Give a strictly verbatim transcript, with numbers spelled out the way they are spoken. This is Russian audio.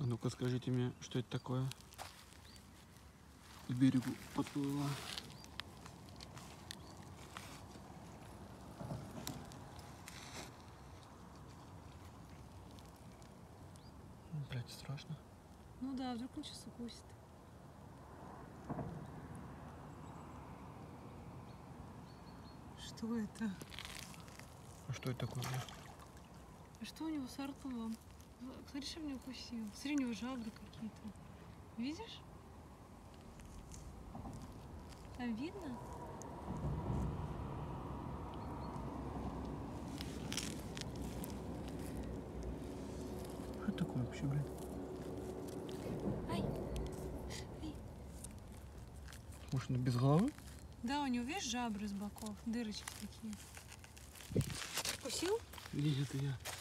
А ну-ка скажите мне, что это такое? К берегу подплыла. Блять, страшно. Ну да, вдруг он сейчас укусит. Что это? А что это такое? А что у него с ртом? Смотри, что меня укусил. Смотри, у него жабры какие-то. Видишь? Там видно? Что это такое вообще, блин? Ай! Ай! Может, он без головы? Да, у него, видишь, жабры с боков, дырочки такие. Укусил? Нет, это я.